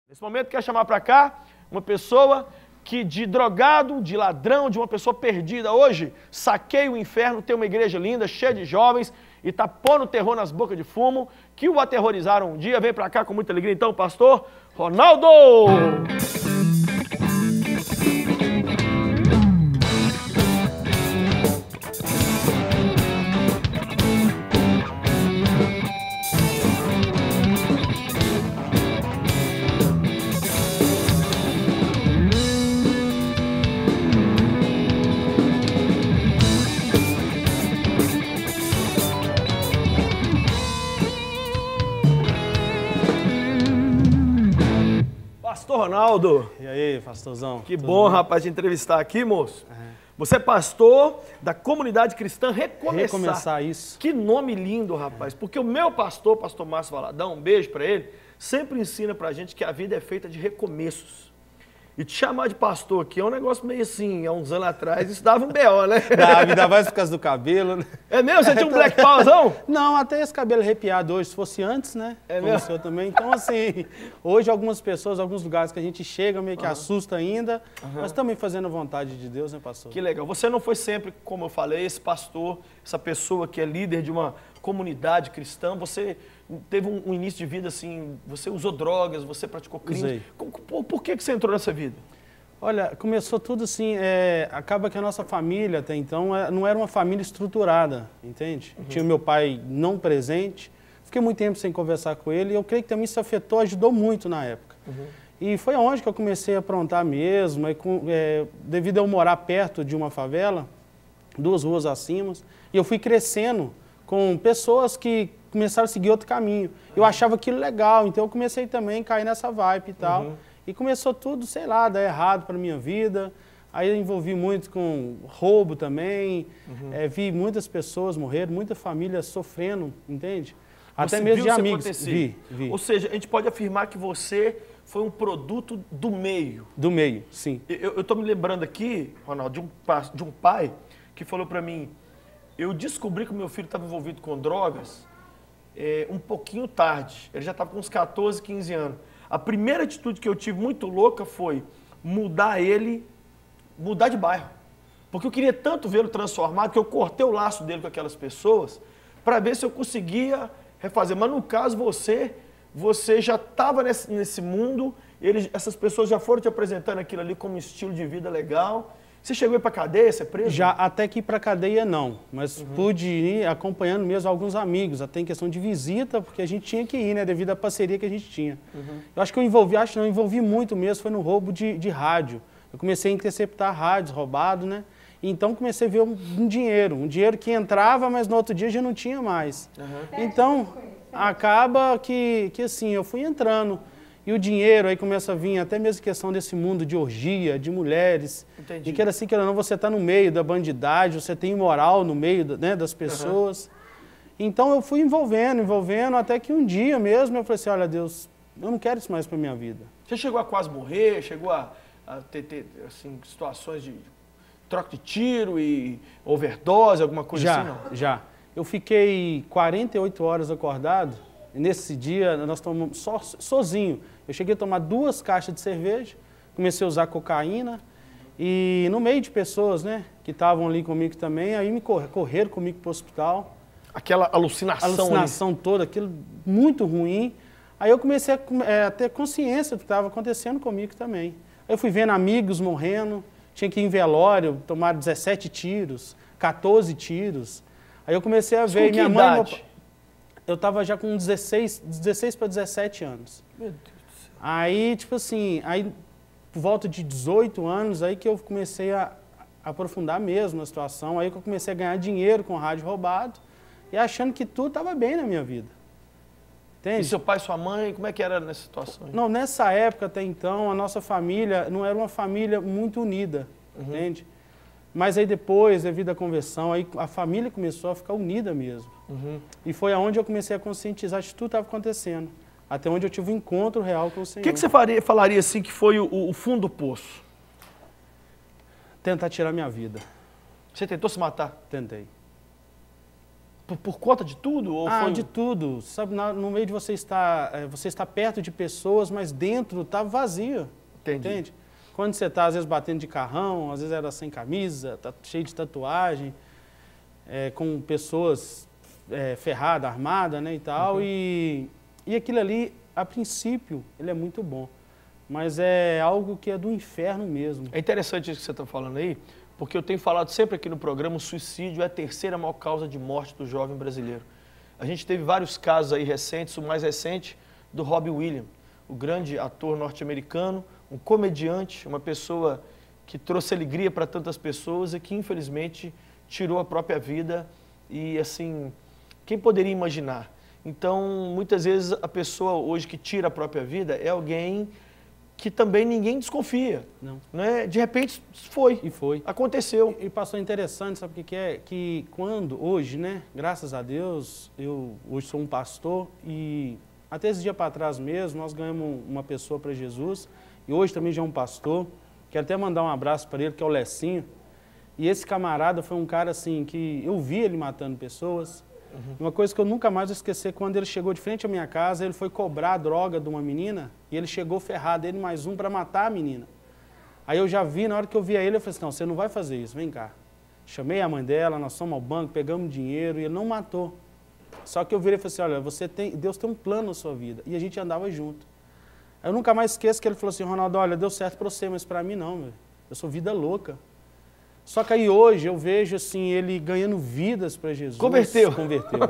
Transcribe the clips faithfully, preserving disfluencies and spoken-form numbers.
Nesse momento, quero chamar para cá uma pessoa que de drogado, de ladrão, de uma pessoa perdida hoje, saqueia o inferno, tem uma igreja linda, cheia de jovens, e está pondo terror nas bocas de fumo, que o aterrorizaram um dia. Vem para cá com muita alegria, então, pastor Ronaldo! Pastor Ronaldo. E aí, pastorzão? Que bom, bem? Rapaz, te entrevistar aqui, moço. Uhum. Você é pastor da comunidade cristã Recomeçar. Recomeçar, isso. Que nome lindo, rapaz. Porque o meu pastor, pastor Márcio Valadão, um beijo pra ele, sempre ensina pra gente que a vida é feita de recomeços. E te chamar de pastor aqui é um negócio meio assim, há uns anos atrás, isso dava um B O, né? Dava, ainda mais por causa do cabelo, né? É mesmo? Você tinha um black powerzão? Não, até esse cabelo arrepiado hoje, se fosse antes, né? É Como mesmo? o seu também. Então, assim, hoje algumas pessoas, alguns lugares que a gente chega, meio que uhum. assusta ainda, uhum. mas também fazendo a vontade de Deus, né, pastor? Que legal. Você não foi sempre, como eu falei, esse pastor, essa pessoa que é líder de uma comunidade cristã, você teve um, um início de vida assim, você usou drogas, você praticou crimes. Por, por que, que você entrou nessa vida? Olha, começou tudo assim, é, acaba que a nossa família até então é, não era uma família estruturada, entende? Uhum. Tinha o meu pai não presente, fiquei muito tempo sem conversar com ele e eu creio que também isso afetou, ajudou muito na época. Uhum. E foi onde que eu comecei a aprontar mesmo, é, com, é, devido a eu morar perto de uma favela, duas ruas acima, e eu fui crescendo com pessoas que começaram a seguir outro caminho. Uhum. Eu achava aquilo legal, então eu comecei também a cair nessa vibe e tal. Uhum. E começou tudo, sei lá, dar errado para minha vida. Aí eu envolvi muito com roubo também. Uhum. É, vi muitas pessoas morrerem, muita família sofrendo, entende? Você Até mesmo viu de amigos. Acontecer. Vi, vi. Ou seja, a gente pode afirmar que você foi um produto do meio. Do meio, sim. Eu estou me lembrando aqui, Ronaldo, de um, de um pai que falou para mim, eu descobri que o meu filho estava envolvido com drogas é, um pouquinho tarde. Ele já estava com uns quatorze, quinze anos. A primeira atitude que eu tive muito louca foi mudar ele, mudar de bairro. Porque eu queria tanto vê-lo transformado que eu cortei o laço dele com aquelas pessoas para ver se eu conseguia refazer. Mas no caso você, você já estava nesse, nesse mundo, ele, essas pessoas já foram te apresentando aquilo ali como um estilo de vida legal. Você chegou a ir para a cadeia, você é preso? Já, até que ir para a cadeia não, mas uhum. pude ir acompanhando mesmo alguns amigos, até em questão de visita, porque a gente tinha que ir, né, devido à parceria que a gente tinha. Uhum. Eu acho que eu envolvi, acho que não, eu envolvi muito mesmo, foi no roubo de, de rádio. Eu comecei a interceptar rádios roubados, né, então comecei a ver um, um dinheiro, um dinheiro que entrava, mas no outro dia já não tinha mais. Uhum. Então, acaba que, que assim, eu fui entrando. E o dinheiro aí começa a vir, até mesmo questão desse mundo de orgia, de mulheres. Entendi. E que era assim, que era não, você está no meio da bandidagem, você tem moral no meio, né, das pessoas. Uhum. Então eu fui envolvendo, envolvendo, até que um dia mesmo eu falei assim, olha Deus, eu não quero isso mais para minha vida. Você chegou a quase morrer, chegou a, a ter, ter assim, situações de troca de tiro e overdose, alguma coisa já, assim? Não? Já, eu fiquei quarenta e oito horas acordado. Nesse dia, nós tomamos so, sozinho. Eu cheguei a tomar duas caixas de cerveja, comecei a usar cocaína e no meio de pessoas, né, que estavam ali comigo também, aí me correr, correram comigo para o hospital. Aquela alucinação Alucinação ali. Toda, aquilo muito ruim. Aí eu comecei a, é, a ter consciência do que estava acontecendo comigo também. Aí eu fui vendo amigos morrendo, tinha que ir em velório, tomar dezessete tiros, quatorze tiros. Aí eu comecei a ver... Com minha que mãe, idade? Meu... Eu estava já com dezesseis, dezesseis para dezessete anos. Meu Deus do céu. Aí, tipo assim, aí, por volta de dezoito anos, aí que eu comecei a, a aprofundar mesmo a situação. Aí que eu comecei a ganhar dinheiro com rádio roubado e achando que tudo estava bem na minha vida. Entende? E seu pai e sua mãe, como é que era nessa situação? Não, nessa época até então, a nossa família não era uma família muito unida, uhum. entende? Mas aí depois, devido à conversão, aí a família começou a ficar unida mesmo. Uhum. E foi aonde eu comecei a conscientizar que tudo estava acontecendo. Até onde eu tive um encontro real com o Senhor. O que, que você faria, falaria assim que foi o, o fundo do poço? Tentar tirar minha vida. Você tentou se matar? Tentei. Por, por conta de tudo? Ou ah, foi... de tudo. Sabe, no meio de você estar, você está perto de pessoas, mas dentro está vazio. Entendi. Entende? Quando você está, às vezes, batendo de carrão, às vezes era sem camisa, tá cheio de tatuagem, é, com pessoas é, ferradas, armadas, né, e tal. Uhum. E, e aquilo ali, a princípio, ele é muito bom. Mas é algo que é do inferno mesmo. É interessante isso que você está falando aí, porque eu tenho falado sempre aqui no programa, o suicídio é a terceira maior causa de morte do jovem brasileiro. A gente teve vários casos aí recentes, o mais recente do Robbie Williams, o grande ator norte-americano, um comediante, uma pessoa que trouxe alegria para tantas pessoas e que infelizmente tirou a própria vida e assim, quem poderia imaginar? Então, muitas vezes a pessoa hoje que tira a própria vida é alguém que também ninguém desconfia. Não. Né? De repente foi. E foi. Aconteceu. E, e passou interessante, sabe o que, que é? Que quando, hoje, né, graças a Deus, eu hoje sou um pastor e até esse dia para trás mesmo, nós ganhamos uma pessoa para Jesus e hoje também já é um pastor. Quero até mandar um abraço para ele, que é o Lecinho. E esse camarada foi um cara assim que eu vi ele matando pessoas. Uhum. Uma coisa que eu nunca mais vou esquecer, quando ele chegou de frente à minha casa, ele foi cobrar a droga de uma menina e ele chegou ferrado, ele mais um para matar a menina. Aí eu já vi, na hora que eu via ele, eu falei assim, não, você não vai fazer isso, vem cá. Chamei a mãe dela, nós fomos ao banco, pegamos dinheiro e ele não matou. Só que eu virei e falei assim, olha, você tem, Deus tem um plano na sua vida. E a gente andava junto. Aí eu nunca mais esqueço que ele falou assim, Ronaldo, olha, deu certo para você, mas para mim não, meu. Eu sou vida louca. Só que aí hoje eu vejo assim, ele ganhando vidas para Jesus. Converteu. Converteu.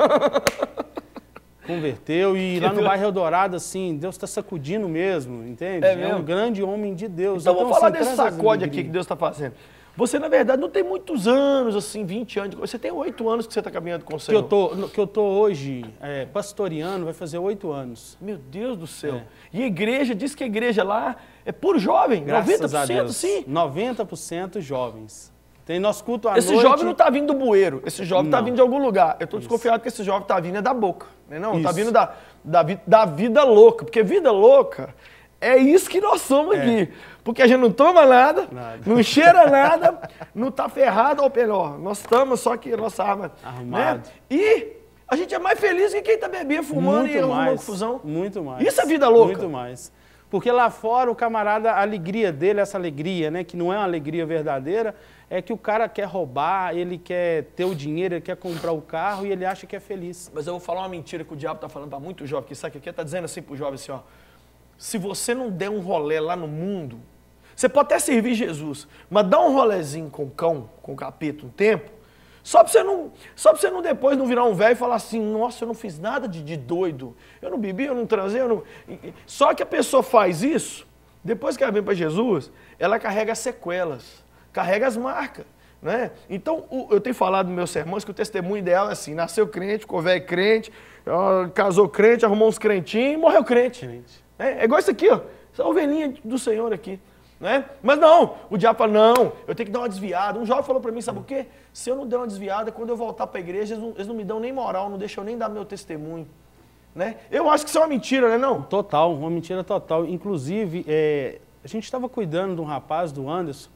Converteu e lá no bairro Eldorado, assim, Deus está sacudindo mesmo, entende? É, mesmo? É um grande homem de Deus. Então, então vamos falar assim, desse sacode aqui que Deus está fazendo. Você, na verdade, não tem muitos anos, assim, vinte anos. Você tem oito anos que você está caminhando com o Senhor. Que eu tô, que eu tô hoje é, pastoreando, vai fazer oito anos. Meu Deus do céu. É. E a igreja, diz que a igreja lá é puro jovem, Graças noventa por cento, a Deus. sim. noventa por cento jovens. Tem nosso culto à esse noite... jovem não está vindo do bueiro, esse jovem está vindo de algum lugar. Eu estou Isso. desconfiado que esse jovem está vindo é da boca. Né? Não, está Isso. vindo da, da, da vida louca. Porque vida louca é isso que nós somos É. aqui. Porque a gente não toma nada, Nada. não cheira nada, não está ferrado, ou melhor, nós estamos, só que a nossa arma... Arrumado. Né? E a gente é mais feliz que quem está bebendo, fumando Muito e arrumando mais, confusão. Muito mais. Isso é vida louca. Muito mais. Porque lá fora o camarada, a alegria dele, essa alegria, né, que não é uma alegria verdadeira, é que o cara quer roubar, ele quer ter o dinheiro, ele quer comprar o carro e ele acha que é feliz. Mas eu vou falar uma mentira que o diabo está falando para muito jovem, que sabe o que está dizendo assim para o jovem assim, ó, se você não der um rolê lá no mundo, você pode até servir Jesus, mas dá um rolezinho com o cão, com o capeta um tempo, só para você não, só para você não depois não virar um velho e falar assim, nossa, eu não fiz nada de, de doido, eu não bebi, eu não transei, eu não... Só que a pessoa faz isso, depois que ela vem para Jesus, ela carrega as sequelas, carrega as marcas, né? Então, o, eu tenho falado nos meus sermões que o testemunho dela é assim, nasceu crente, ficou velho crente, casou crente, arrumou uns crentinhos e morreu crente. Crente. É, é igual isso aqui, ó, essa ovelhinha do Senhor aqui. Né? Mas não, o diabo fala, não, eu tenho que dar uma desviada. Um jovem falou para mim, sabe o quê? Se eu não der uma desviada, quando eu voltar para a igreja, eles não, eles não me dão nem moral, não deixam eu nem dar meu testemunho. Né? Eu acho que isso é uma mentira, né não? Total, uma mentira total. Inclusive, é, a gente estava cuidando de um rapaz, do Anderson,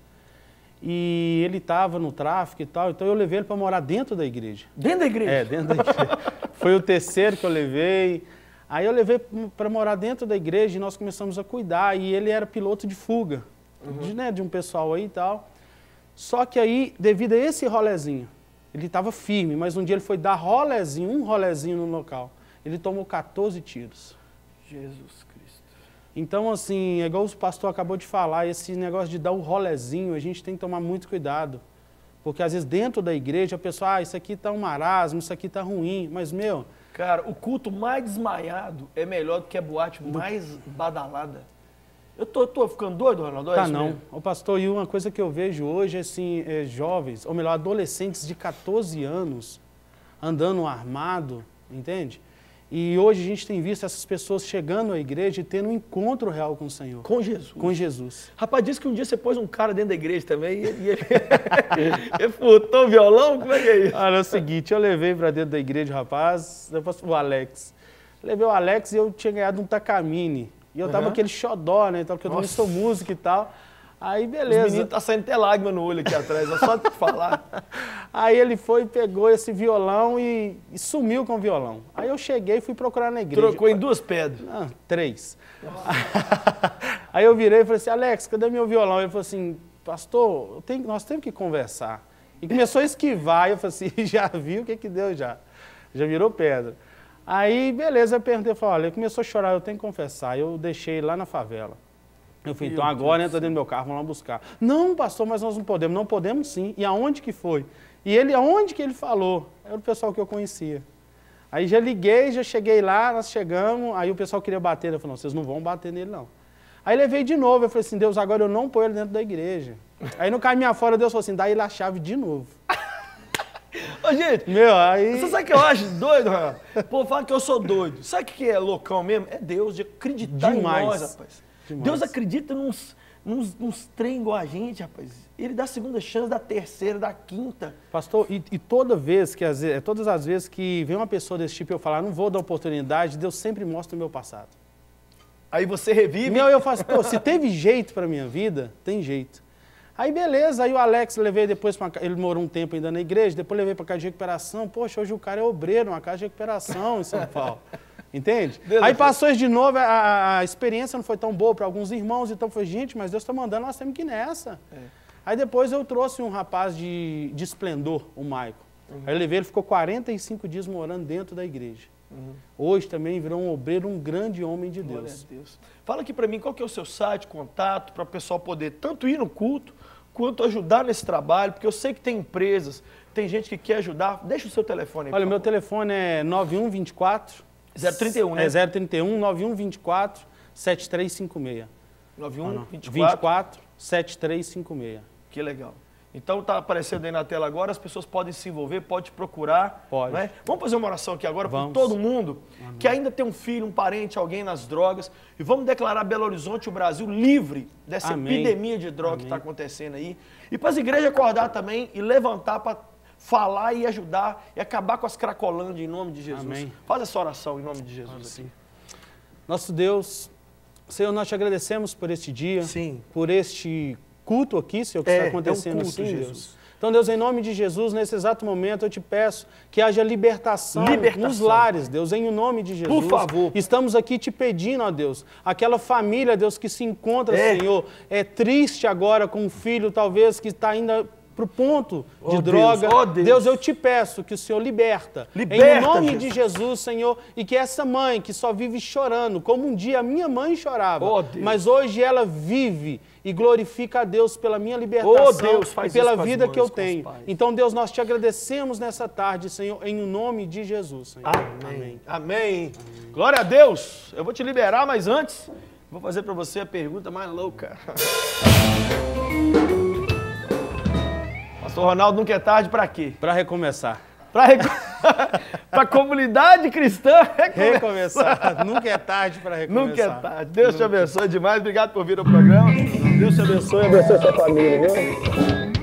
e ele estava no tráfico e tal, então eu levei ele para morar dentro da igreja. Dentro da igreja? É, dentro da igreja. Foi o terceiro que eu levei. Aí eu levei para morar dentro da igreja e nós começamos a cuidar, e ele era piloto de fuga. Uhum. De, né, de um pessoal aí e tal. Só que aí, devido a esse rolezinho, ele estava firme, mas um dia ele foi dar rolezinho, um rolezinho no local. Ele tomou quatorze tiros. Jesus Cristo. Então, assim, é igual o pastor acabou de falar, esse negócio de dar um rolezinho, a gente tem que tomar muito cuidado. Porque às vezes dentro da igreja a pessoa, ah, isso aqui está um marasmo, isso aqui está ruim, mas meu... Cara, o culto mais desmaiado é melhor do que a boate mais badalada. Eu tô, tô ficando doido, Ronaldo? Tá não. O pastor, e uma coisa que eu vejo hoje, assim, é jovens, ou melhor, adolescentes de quatorze anos, andando armado, entende? E hoje a gente tem visto essas pessoas chegando à igreja e tendo um encontro real com o Senhor. Com Jesus. Com Jesus. Rapaz, disse que um dia você pôs um cara dentro da igreja também e ele, ele furtou o violão? Como é que é isso? Olha, é o seguinte, eu levei para dentro da igreja o rapaz, depois o Alex. Levei o Alex e eu tinha ganhado um Takamine. E eu tava Uhum. aquele xodó, né, porque eu também sou músico e tal. Aí, beleza. Os meninos tá saindo até lágrima no olho aqui atrás, é só te falar. Aí ele foi, pegou esse violão e, e sumiu com o violão. Aí eu cheguei e fui procurar na igreja. Trocou em duas pedras? Não, três. Aí eu virei e falei assim, Alex, cadê meu violão? Ele falou assim, pastor, eu tenho, nós temos que conversar. E começou a esquivar, e eu falei assim, já viu o que que deu já? Já virou pedra. Aí, beleza, eu perguntei, eu falei, olha, ele começou a chorar, eu tenho que confessar. Eu deixei ele lá na favela. Eu falei, então agora entra dentro do meu carro, vamos lá buscar. Não, pastor, mas nós não podemos. Não podemos sim. E aonde que foi? E ele, aonde que ele falou? Era o pessoal que eu conhecia. Aí já liguei, já cheguei lá, nós chegamos, aí o pessoal queria bater. Eu falei, não, vocês não vão bater nele não. Aí levei de novo, eu falei assim, Deus, agora eu não ponho ele dentro da igreja. Aí no caminho afora, Deus falou assim, dá ele a chave de novo. Ô, gente, meu, aí... você sabe o que eu acho doido, Rafael? Pô, fala que eu sou doido. Sabe o que é loucão mesmo? É Deus de acreditar Demais. em nós, rapaz. Demais. Deus acredita nos, nos, nos trem igual a gente, rapaz. Ele dá a segunda chance, da terceira, da quinta. Pastor, e, e toda vez que, as, todas as vezes que vem uma pessoa desse tipo e eu falar, não vou dar oportunidade, Deus sempre mostra o meu passado. Aí você revive. Meu, eu faço, pô, se teve jeito pra minha vida, tem jeito. Aí beleza, aí o Alex levei depois, pra, ele morou um tempo ainda na igreja, depois levei para casa de recuperação. Poxa, hoje o cara é obreiro, uma casa de recuperação em São Paulo. Entende? Deus aí passou isso de novo, a, a experiência não foi tão boa para alguns irmãos, então foi, gente, mas Deus está mandando, nós temos que ir nessa. É. Aí depois eu trouxe um rapaz de, de esplendor, o Maico. Uhum. Aí eu levei, ele ficou quarenta e cinco dias morando dentro da igreja. Uhum. Hoje também virou um obreiro, um grande homem de Deus. Glória a Deus. Fala aqui para mim, qual que é o seu site, contato, para o pessoal poder tanto ir no culto, quanto ajudar nesse trabalho, porque eu sei que tem empresas, tem gente que quer ajudar. Deixa o seu telefone aí. Olha, meu telefone é nove um dois quatro... zero trinta e um, né? É zero trinta e um, nove um dois quatro, sete três cinco seis. nove um dois quatro, vinte e quatro, sete três cinco seis. Que legal. Então está aparecendo aí na tela agora, as pessoas podem se envolver, pode procurar. Pode. Né? Vamos fazer uma oração aqui agora vamos. por todo mundo Amém. Que ainda tem um filho, um parente, alguém nas drogas. E vamos declarar Belo Horizonte, o Brasil, livre dessa Amém. epidemia de droga Amém. Que está acontecendo aí. E para as igrejas acordar também e levantar para falar e ajudar e acabar com as cracolândias em nome de Jesus. Amém. Faz essa oração em nome de Jesus. Assim. Nosso Deus, Senhor, nós te agradecemos por este dia, Sim. por este culto aqui, Senhor, que é, está acontecendo é um culto, sim, Jesus. Deus. Então, Deus, em nome de Jesus, nesse exato momento, eu te peço que haja libertação, libertação nos lares, Deus, em nome de Jesus. Por favor. Estamos aqui te pedindo, ó Deus, aquela família, Deus, que se encontra, é. Senhor, é triste agora com um filho, talvez, que está ainda para o ponto de oh, droga. Deus, oh, Deus. Deus, eu te peço que o Senhor liberta, liberta em nome Jesus. de Jesus, Senhor, e que essa mãe que só vive chorando, como um dia a minha mãe chorava, oh, mas hoje ela vive e glorifica a Deus pela minha libertação oh, Deus, faz e pela isso com vida as mães, que eu com tenho. os pais. Então, Deus, nós te agradecemos nessa tarde, Senhor, em nome de Jesus, Senhor. Amém. Amém. Amém. Amém. Glória a Deus. Eu vou te liberar, mas antes, vou fazer para você a pergunta mais louca. Pastor Ronaldo, nunca é tarde para quê? Para recomeçar. Para rec... a comunidade cristã recomeçar. recomeçar. Nunca é tarde para recomeçar. Nunca é tarde. Deus Nunca. Te abençoe demais. Obrigado por vir ao programa. Deus te abençoe e abençoe a sua família, viu?